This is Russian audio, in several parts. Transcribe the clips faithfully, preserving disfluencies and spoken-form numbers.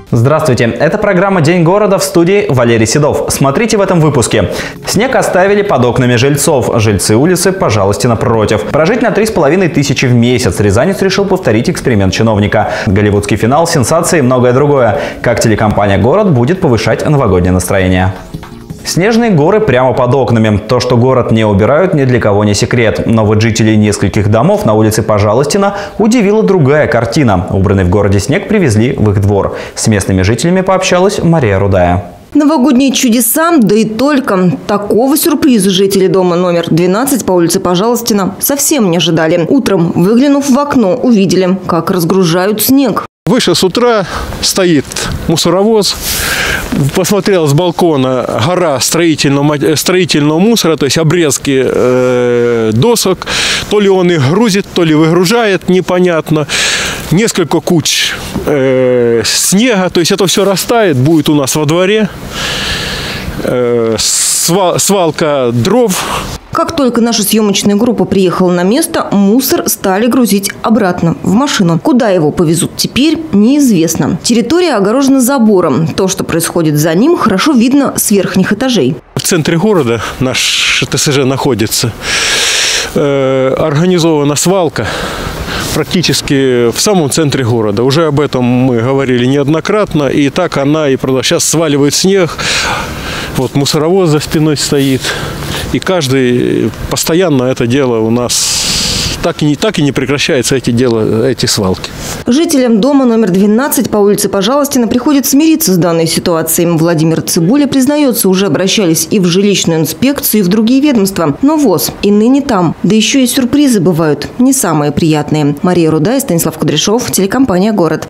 Здравствуйте, это программа «День города», в студии Валерий Седов. Смотрите в этом выпуске. Снег оставили под окнами жильцов. Жильцы улицы Пожалостина против. Прожить на три с половиной тысячи в месяц. Рязанец решил повторить эксперимент чиновника. Голливудский финал, сенсации и многое другое. Как телекомпания «Город» будет повышать новогоднее настроение. Снежные горы прямо под окнами. То, что город не убирают, ни для кого не секрет. Но вот жителей нескольких домов на улице Пожалостина удивила другая картина. Убранный в городе снег привезли в их двор. С местными жителями пообщалась Мария Рудая. Новогодние чудеса, да и только. Такого сюрприза жители дома номер двенадцать по улице Пожалостина совсем не ожидали. Утром, выглянув в окно, увидели, как разгружают снег. Выше с утра стоит мусоровоз. Посмотрел с балкона гора строительного, строительного мусора, то есть обрезки э, досок. То ли он их грузит, то ли выгружает, непонятно. Несколько куч э, снега, то есть это все растает, будет у нас во дворе. Э, свал, свалка дров. Как только наша съемочная группа приехала на место, мусор стали грузить обратно в машину. Куда его повезут теперь, неизвестно. Территория огорожена забором. То, что происходит за ним, хорошо видно с верхних этажей. В центре города наш ТСЖ находится. Э, организована свалка практически в самом центре города. Уже об этом мы говорили неоднократно. И так она и продолжает. Сейчас сваливает снег. Вот мусоровоз за спиной стоит. И каждый постоянно это дело у нас так и не, так и не прекращается, эти, дела, эти свалки. Жителям дома номер двенадцать по улице Пожалостина приходится смириться с данной ситуацией. Владимир Цибуля признается, уже обращались и в жилищную инспекцию, и в другие ведомства. Но ВОЗ и ныне там. Да еще и сюрпризы бывают не самые приятные. Мария Рудая, Станислав Кудряшов, телекомпания «Город».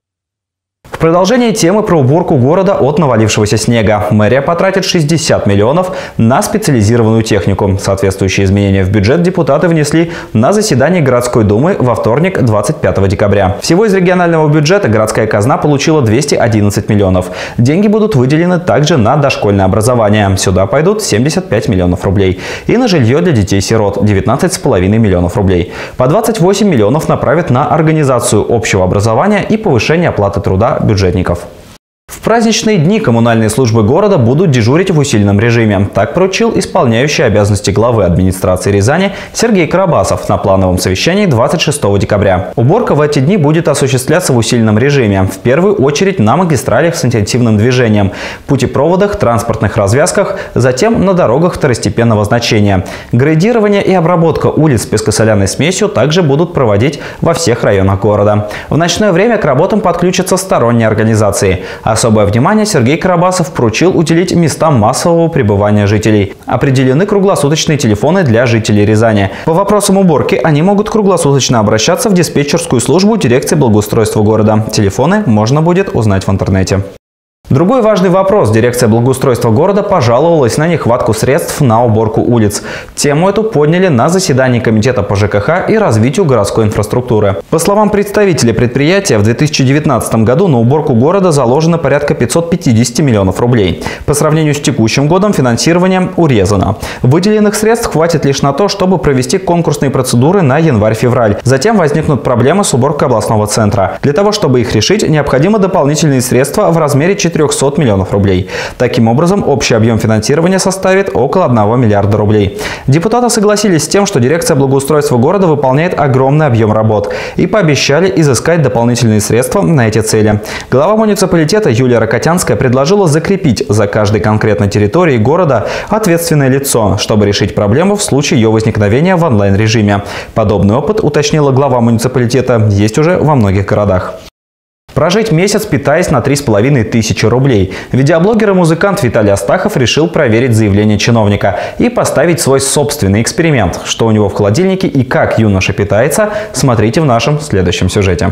В продолжение темы про уборку города от навалившегося снега. Мэрия потратит шестьдесят миллионов на специализированную технику. Соответствующие изменения в бюджет депутаты внесли на заседании городской думы во вторник, двадцать пятого декабря. Всего из регионального бюджета городская казна получила двести одиннадцать миллионов. Деньги будут выделены также на дошкольное образование. Сюда пойдут семьдесят пять миллионов рублей. И на жилье для детей-сирот – девятнадцать с половиной миллионов рублей. По двадцать восемь миллионов направят на организацию общего образования и повышение оплаты труда бюджетников. В праздничные дни коммунальные службы города будут дежурить в усиленном режиме. Так поручил исполняющий обязанности главы администрации Рязани Сергей Карабасов на плановом совещании двадцать шестого декабря. Уборка в эти дни будет осуществляться в усиленном режиме. В первую очередь на магистралях с интенсивным движением, путепроводах, транспортных развязках, затем на дорогах второстепенного значения. Грейдирование и обработка улиц пескосоляной смесью также будут проводить во всех районах города. В ночное время к работам подключатся сторонние организации. Особое внимание Сергей Карабасов поручил уделить местам массового пребывания жителей. Определены круглосуточные телефоны для жителей Рязани. По вопросам уборки они могут круглосуточно обращаться в диспетчерскую службу дирекции благоустройства города. Телефоны можно будет узнать в интернете. Другой важный вопрос. Дирекция благоустройства города пожаловалась на нехватку средств на уборку улиц. Тему эту подняли на заседании комитета по ЖКХ и развитию городской инфраструктуры. По словам представителей предприятия, в две тысячи девятнадцатом году на уборку города заложено порядка пятисот пятидесяти миллионов рублей. По сравнению с текущим годом финансирование урезано. Выделенных средств хватит лишь на то, чтобы провести конкурсные процедуры на январь-февраль. Затем возникнут проблемы с уборкой областного центра. Для того, чтобы их решить, необходимы дополнительные средства в размере четырёхсот миллионов рублей. Таким образом, общий объем финансирования составит около одного миллиарда рублей. Депутаты согласились с тем, что дирекция благоустройства города выполняет огромный объем работ и пообещали изыскать дополнительные средства на эти цели. Глава муниципалитета Юлия Рокотянская предложила закрепить за каждой конкретной территорией города ответственное лицо, чтобы решить проблему в случае ее возникновения в онлайн-режиме. Подобный опыт, уточнила глава муниципалитета, есть уже во многих городах. Прожить месяц, питаясь на три с половиной тысячи рублей. Видеоблогер и музыкант Виталий Астахов решил проверить заявление чиновника и поставить свой собственный эксперимент. Что у него в холодильнике и как юноша питается, смотрите в нашем следующем сюжете.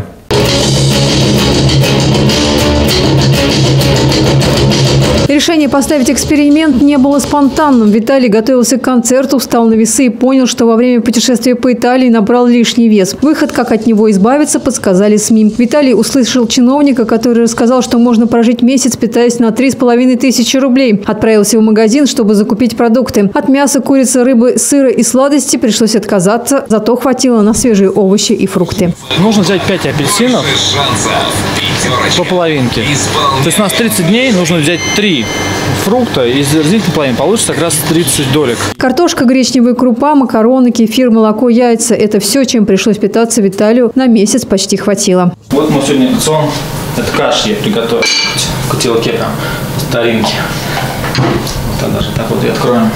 Решение поставить эксперимент не было спонтанным. Виталий готовился к концерту, встал на весы и понял, что во время путешествия по Италии набрал лишний вес. Выход, как от него избавиться, подсказали СМИ. Виталий услышал чиновника, который рассказал, что можно прожить месяц, питаясь на три с половиной тысячи рублей. Отправился в магазин, чтобы закупить продукты. От мяса, курицы, рыбы, сыра и сладости пришлось отказаться, зато хватило на свежие овощи и фрукты. Нужно взять пять апельсинов по половинке. То есть у нас тридцать дней, нужно взять три фрукта и разделить на половину. Получится как раз тридцать долек. Картошка, гречневая крупа, макароны, кефир, молоко, яйца – это все, чем пришлось питаться Виталию. На месяц почти хватило. Вот мы сегодня рацион. Это каши я приготовил в котелке там, в старинке. Вот даже так вот и откроем.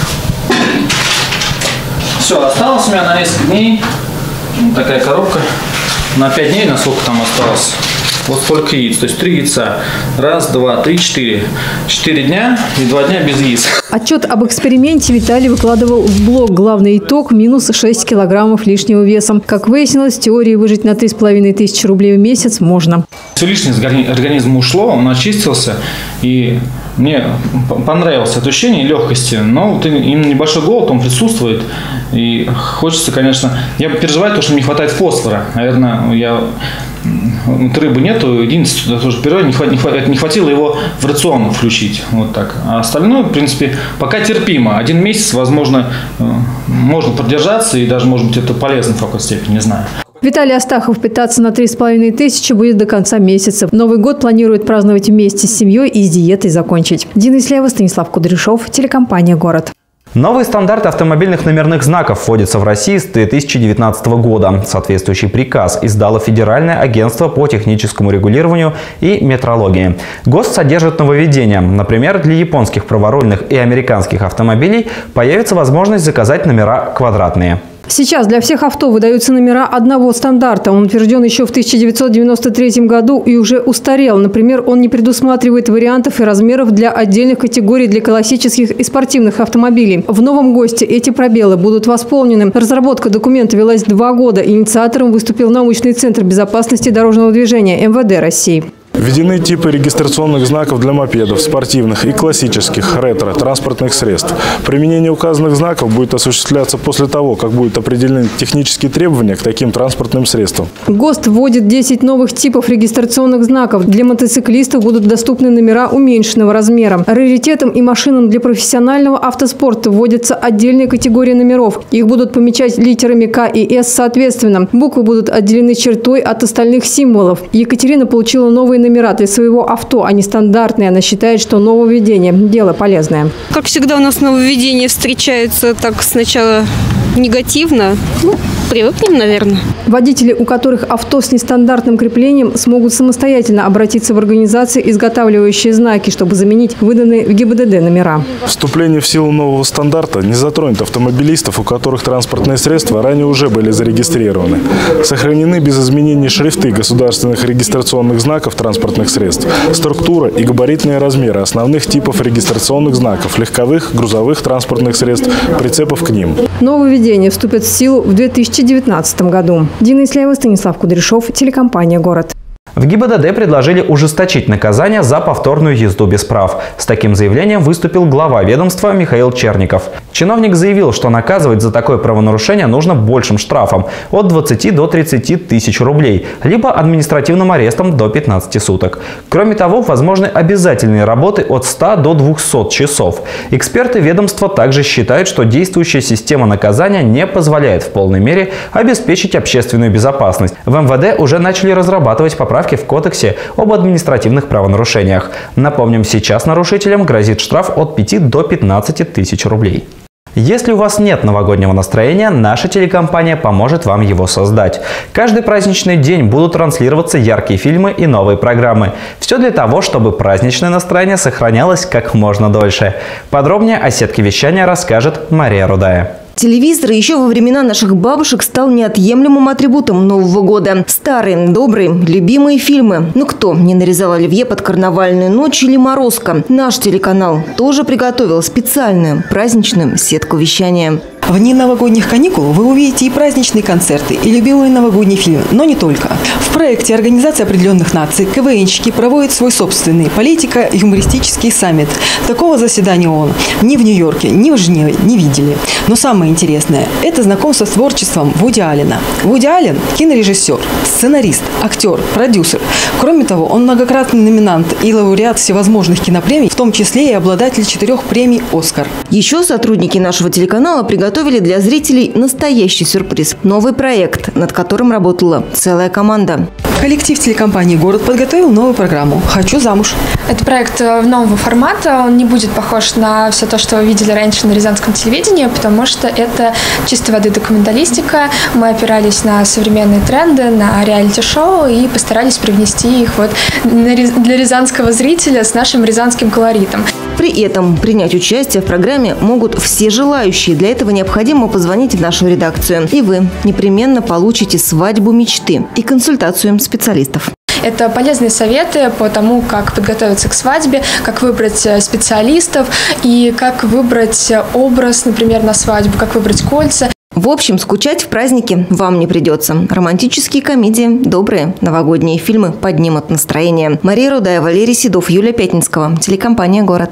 Все, осталось у меня на несколько дней. Вот такая коробка. На пять дней, насколько там осталось. Вот столько яиц, то есть три яйца. Раз, два, три, четыре. Четыре дня и два дня без яиц. Отчет об эксперименте Виталий выкладывал в блог. Главный итог – минус шесть килограммов лишнего веса. Как выяснилось, в теории выжить на три с половиной тысячи рублей в месяц можно. Все лишнее из организма ушло, он очистился. И мне понравилось это ощущение легкости. Но вот именно небольшой голод, он присутствует. И хочется, конечно... Я переживаю, что мне не хватает фосфора. Наверное, я... Вот рыбы нету, единственное, тоже перерыв, не хватило его в рацион включить. Вот так. А остальное, в принципе, пока терпимо. Один месяц, возможно, можно продержаться, и даже, может быть, это полезно в какой-то степени, не знаю. Виталий Астахов питаться на три с половиной тысячи будет до конца месяца. Новый год планирует праздновать вместе с семьей и с диетой закончить. Дина Ислеева, Станислав Кудряшов, телекомпания «Город». Новый стандарт автомобильных номерных знаков вводится в России с две тысячи девятнадцатого года. Соответствующий приказ издало Федеральное агентство по техническому регулированию и метрологии. ГОСТ содержит нововведения. Например, для японских праворульных и американских автомобилей появится возможность заказать номера квадратные. Сейчас для всех авто выдаются номера одного стандарта. Он утвержден еще в тысяча девятьсот девяносто третьем году и уже устарел. Например, он не предусматривает вариантов и размеров для отдельных категорий для классических и спортивных автомобилей. В новом ГОСТе эти пробелы будут восполнены. Разработка документа велась два года. Инициатором выступил научный центр безопасности дорожного движения эм вэ дэ России. Введены типы регистрационных знаков для мопедов, спортивных и классических ретро-транспортных средств. Применение указанных знаков будет осуществляться после того, как будут определены технические требования к таким транспортным средствам. ГОСТ вводит десять новых типов регистрационных знаков. Для мотоциклистов будут доступны номера уменьшенного размера. Раритетам и машинам для профессионального автоспорта вводится отдельная категория номеров. Их будут помечать литерами К и С соответственно. Буквы будут отделены чертой от остальных символов. Екатерина получила новые номера для своего авто, а не стандартные. Она считает, что нововведение – дело полезное. Как всегда у нас нововведения встречаются так сначала негативно. Ну, привыкнем, наверное. Водители, у которых авто с нестандартным креплением, смогут самостоятельно обратиться в организации, изготавливающие знаки, чтобы заменить выданные в гэ бэ дэ дэ номера. Вступление в силу нового стандарта не затронет автомобилистов, у которых транспортные средства ранее уже были зарегистрированы. Сохранены без изменений шрифты государственных регистрационных знаков транспортных средств, структура и габаритные размеры основных типов регистрационных знаков легковых, грузовых транспортных средств, прицепов к ним. Нововведения вступят в силу в две тысячи девятнадцатом году. Дина Ислеева, Станислав Кудряшов, телекомпания «Город». В гэ бэ дэ дэ предложили ужесточить наказание за повторную езду без прав. С таким заявлением выступил глава ведомства Михаил Черников. Чиновник заявил, что наказывать за такое правонарушение нужно большим штрафом – от двадцати до тридцати тысяч рублей, либо административным арестом до пятнадцати суток. Кроме того, возможны обязательные работы от ста до двухсот часов. Эксперты ведомства также считают, что действующая система наказания не позволяет в полной мере обеспечить общественную безопасность. В эм вэ дэ уже начали разрабатывать поправки в Кодексе об административных правонарушениях. Напомним, сейчас нарушителям грозит штраф от пяти до пятнадцати тысяч рублей. Если у вас нет новогоднего настроения, наша телекомпания поможет вам его создать. Каждый праздничный день будут транслироваться яркие фильмы и новые программы. Все для того, чтобы праздничное настроение сохранялось как можно дольше. Подробнее о сетке вещания расскажет Мария Рудая. Телевизор еще во времена наших бабушек стал неотъемлемым атрибутом Нового года. Старые, добрые, любимые фильмы. Ну кто не нарезал оливье под карнавальную ночь или морозко? Наш телеканал тоже приготовил специальную праздничную сетку вещания. Вне новогодних каникул вы увидите и праздничные концерты, и любимые новогодние фильмы, но не только. В проекте Организации определенных наций КВНщики проводят свой собственный политико-юмористический саммит. Такого заседания ООН ни в Нью-Йорке, ни в Женеве не видели. Но самое интересное – это знакомство с творчеством Вуди Аллена. Вуди Аллен – кинорежиссер, сценарист, актер, продюсер. Кроме того, он многократный номинант и лауреат всевозможных кинопремий, в том числе и обладатель четырех премий «Оскар». Еще сотрудники нашего телеканала приготовили для зрителей настоящий сюрприз. Новый проект, над которым работала целая команда. Коллектив телекомпании «Город» подготовил новую программу «Хочу замуж». Это проект нового формата. Он не будет похож на все то, что вы видели раньше на рязанском телевидении, потому что это чистой воды документалистика. Мы опирались на современные тренды, на реалити-шоу и постарались привнести их вот для рязанского зрителя с нашим рязанским колоритом. При этом принять участие в программе могут все желающие. Для этого необходимо позвонить в нашу редакцию. И вы непременно получите свадьбу мечты и консультацию специалистов. Это полезные советы по тому, как подготовиться к свадьбе, как выбрать специалистов и как выбрать образ, например, на свадьбу, как выбрать кольца. В общем, скучать в празднике вам не придется. Романтические комедии, добрые новогодние фильмы поднимут настроение. Мария Рудая, Валерий Седов, Юлия Пятницкого. Телекомпания «Город».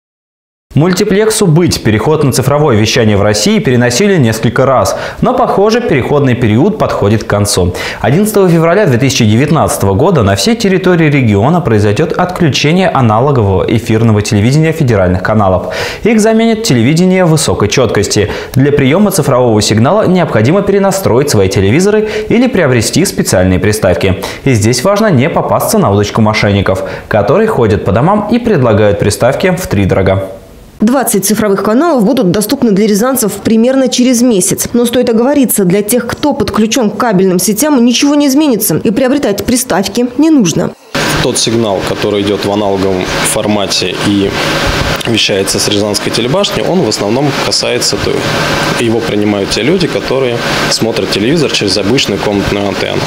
Мультиплексу «Быть» переход на цифровое вещание в России переносили несколько раз, но, похоже, переходный период подходит к концу. одиннадцатого февраля две тысячи девятнадцатого года на всей территории региона произойдет отключение аналогового эфирного телевидения федеральных каналов. Их заменит телевидение высокой четкости. Для приема цифрового сигнала необходимо перенастроить свои телевизоры или приобрести специальные приставки. И здесь важно не попасться на удочку мошенников, которые ходят по домам и предлагают приставки втридорога. двадцать цифровых каналов будут доступны для рязанцев примерно через месяц. Но стоит оговориться, для тех, кто подключен к кабельным сетям, ничего не изменится. И приобретать приставки не нужно. Тот сигнал, который идет в аналоговом формате и вещается с Рязанской телебашни, он в основном касается, его принимают те люди, которые смотрят телевизор через обычную комнатную антенну.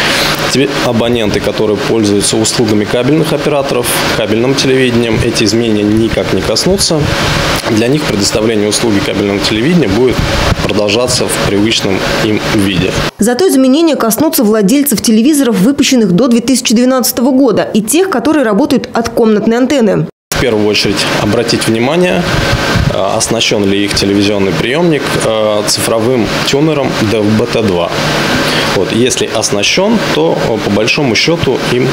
Те абоненты, которые пользуются услугами кабельных операторов, кабельным телевидением, эти изменения никак не коснутся. Для них предоставление услуги кабельного телевидения будет продолжаться в привычном им виде. Зато изменения коснутся владельцев телевизоров, выпущенных до две тысячи двенадцатого года, и тех, которые работают от комнатной антенны. В первую очередь обратить внимание, оснащен ли их телевизионный приемник цифровым тюнером ди ви ти два. Вот. Если оснащен, то по большому счету им,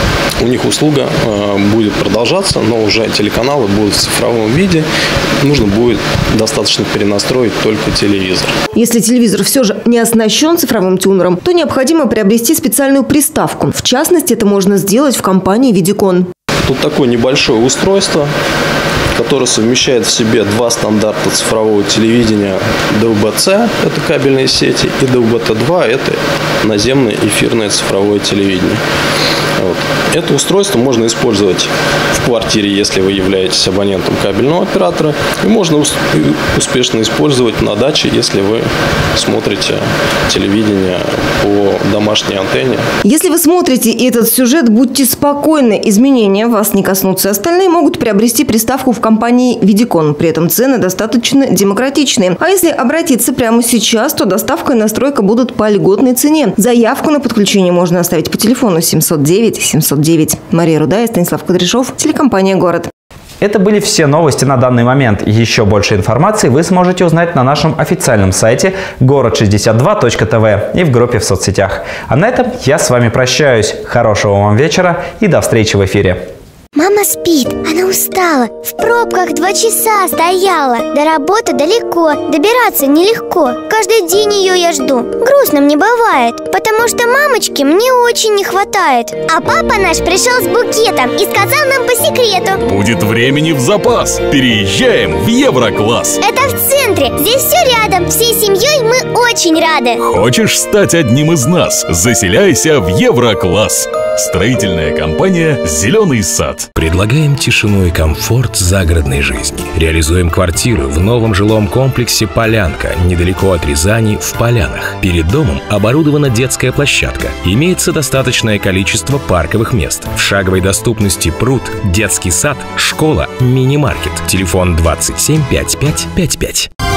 у них услуга будет продолжаться, но уже телеканалы будут в цифровом виде. Нужно будет достаточно перенастроить только телевизор. Если телевизор все же не оснащен цифровым тюнером, то необходимо приобрести специальную приставку. В частности, это можно сделать в компании «Видикон». Тут такое небольшое устройство, которое совмещает в себе два стандарта цифрового телевидения ди ви си, это кабельные сети, и ди ви ти два, это наземное эфирное цифровое телевидение. Вот. Это устройство можно использовать в квартире, если вы являетесь абонентом кабельного оператора, и можно успешно использовать на даче, если вы смотрите телевидение по домашней антенне. Если вы смотрите этот сюжет, будьте спокойны, изменения вас не коснутся. Остальные могут приобрести приставку в компании «Видикон». При этом цены достаточно демократичные. А если обратиться прямо сейчас, то доставка и настройка будут по льготной цене. Заявку на подключение можно оставить по телефону семьсот девять семьсот девять. Мария Рудая, Станислав Кудряшов, телекомпания «Город». Это были все новости на данный момент. Еще больше информации вы сможете узнать на нашем официальном сайте город шестьдесят два точка тв и в группе в соцсетях. А на этом я с вами прощаюсь. Хорошего вам вечера и до встречи в эфире. Мама спит, она устала. В пробках два часа стояла. До работы далеко, добираться нелегко. Каждый день ее я жду. Грустно мне бывает, потому что мамочки мне очень не хватает. А папа наш пришел с букетом и сказал нам по секрету: будет времени в запас. Переезжаем в Еврокласс. Это в центре, здесь все рядом. Всей семьей мы очень рады. Хочешь стать одним из нас? Заселяйся в Еврокласс. Строительная компания «Зеленый сад». Предлагаем тишину и комфорт загородной жизни. Реализуем квартиры в новом жилом комплексе «Полянка», недалеко от Рязани, в Полянах. Перед домом оборудована детская площадка. Имеется достаточное количество парковых мест. В шаговой доступности пруд, детский сад, школа, мини-маркет. Телефон двадцать семь пятьдесят пять пятьдесят пять.